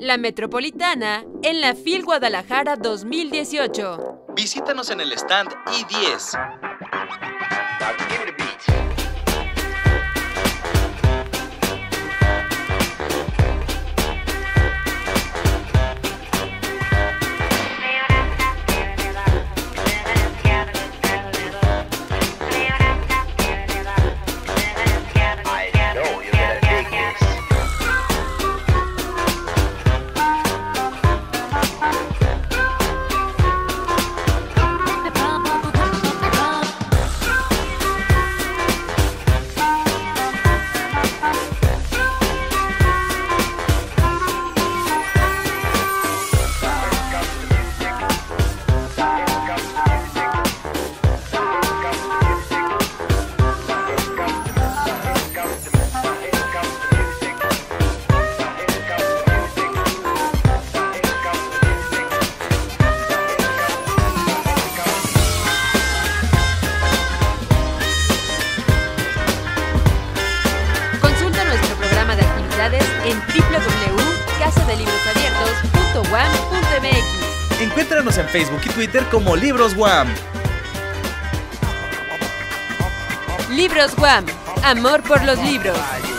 La Metropolitana en la FIL Guadalajara 2018. Visítanos en el stand I10. En www.casadelibrosadiertos.wam.mx. Encuéntranos en Facebook y Twitter como Libros WAM. Libros WAM, amor por los libros.